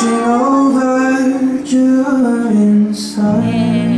washing over during sun.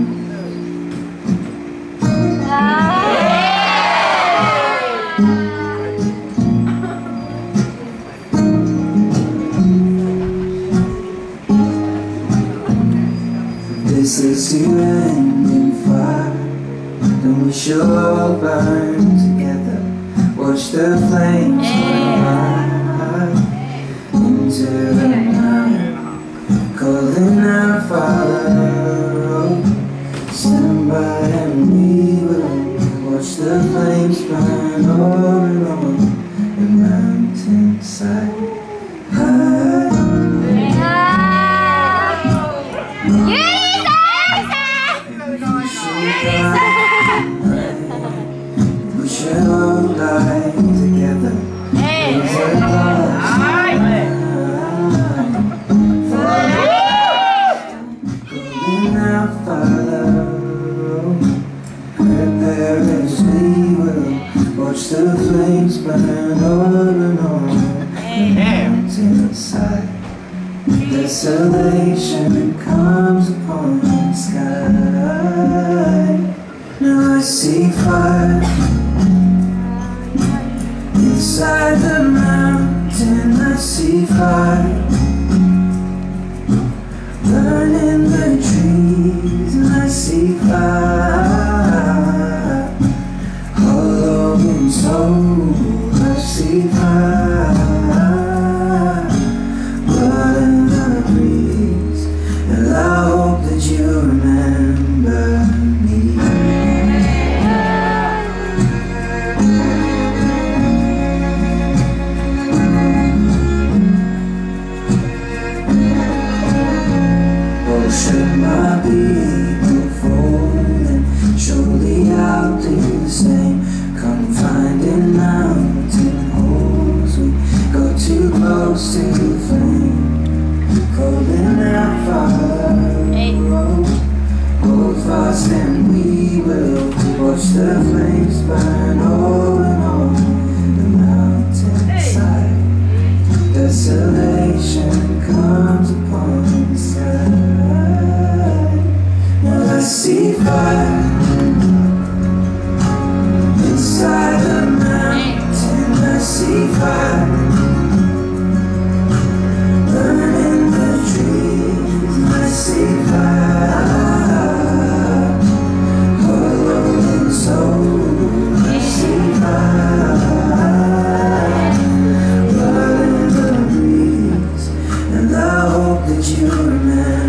This is the end in fire, and we shall all burn together. Watch the flames burn into the night, calling out, Father, stand by and we will watch the flames burn on the mountainside. We shall all die together. Calling out, Father, prepare as we will watch the flames burn on the mountainside. Desolation comes upon the sky. Now I see fire inside the mountain. I see fire burning the trees, and I see fire hollow and soul. I see fire blood in the breeze, and I hope that you remember me. Should my people fall, and surely I'll do the same. Confined in mountain holes, we go too close to the flame. Calling out, Father, hold fast and we will watch the flames burn over on the mountainside. Desolation comes upon the sky. Now I see fire inside the mountain. I see fire burning the trees. I see fire hollow and soul. I see fire blood in the breeze, and I hope that you remember.